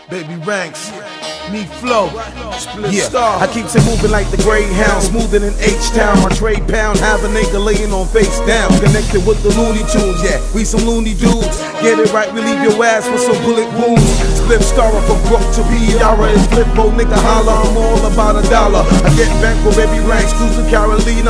Baby Ranks, me flow, split star. I keeps it moving like the Greyhound, smoother than H-Town. My trade pound, have a nigga laying on face down. Connected with the Looney Tunes, yeah, we some loony dudes. Get it right, we leave your ass with some bullet wounds. Split star from broke to P-Yara and flip bro, nigga holla, I'm all about $1. I get back with Baby Ranks, cruise to Carolina.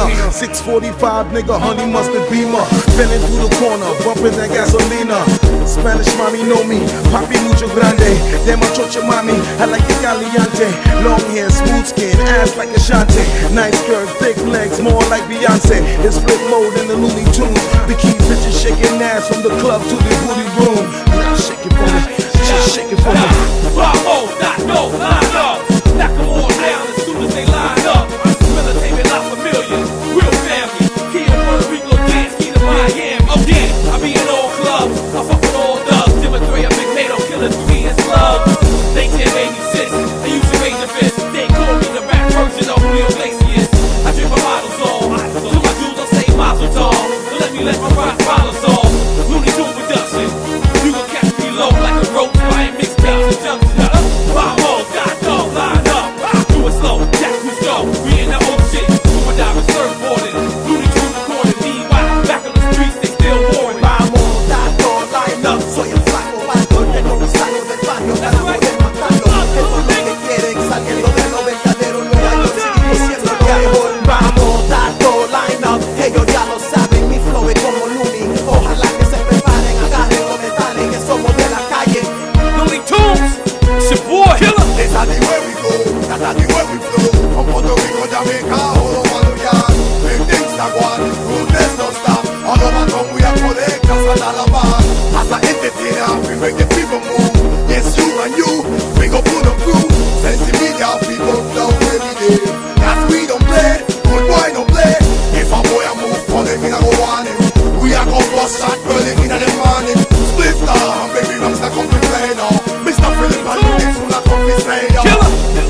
645, nigga, honey mustard beamer. Spinning through the corner, bumping that gasolina. Spanish mommy know me, papi mucho grande. Damn my chocha mommy, I like the caliente. Long hair, smooth skin, ass like a Shante. Nice curve, thick legs, more like Beyonce. It's flip mode in the Looney Tunes. We keep bitches shaking ass from the club to the booty room. Now shake it for me, just shake it for me. Bravo, no, line up. Knock them all down as soon as they line up. Militate la familia, real family. Key in Puerto Rico, dance, key to Miami. Again, I be in all clubs, I fuck with all dubs. Demonstrate a big NATO, killer 3 and slug. They 1086, I used to raise the fist. They call me the rap version of Julio Iglesias. I drink my bottles all, to my jewels I'll say mazel tov. So let my rock follow all. Looney Tunes production, you gon' catch me low like a rope, buying mixtapes and junction up. Vamos, got dog, line up. Do it slow, Jack Cousteau, we in the ocean. Super diving, surfboarding, Looney Tunes recording. DY, back on the streets, they still boring. Vamos, got dog, line up. Soy el flaco, alto, el negro pisano del barrio. Gana poder matarlo. Esto es lo que quieren, saliendo de los verdaderos. Nueva York, seguimos siendo lo mejor. Vamos, got dog, line up. Ellos ya lo saben, mi flow es como Looney. Ojalá que se preparen, agarren los metales, que somos de la calle. Looney Tunes, it's your boy Killer. That's how the way we go, that's how the way we flow. From Puerto Rico, Jamaica, all over the yard. Big things that go on, rudeness don't stop. All over town we are collect, that's what all about. As an entertainer, we make the people move. Yes, you and you, we go put them through. Sense media, people flow every day. That's we don't play, good boy don't play. If a boy a move for them, we a go on him. We a go bust shot early in the morning. Split star, baby, I'm stuck on the play now. Mr. Philip, and you get to la coffee say, yo. Killer,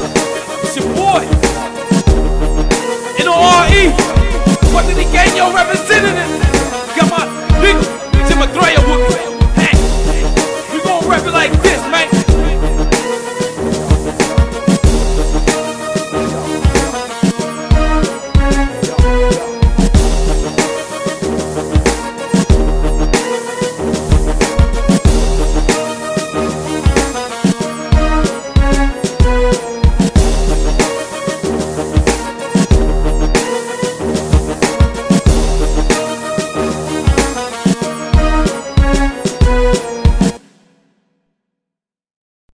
it's your boy. N-O-R-E, Puertorriqueño representative. Got my nigga, Tim Mathrea with me. Hey, we gon' rap it like this, man.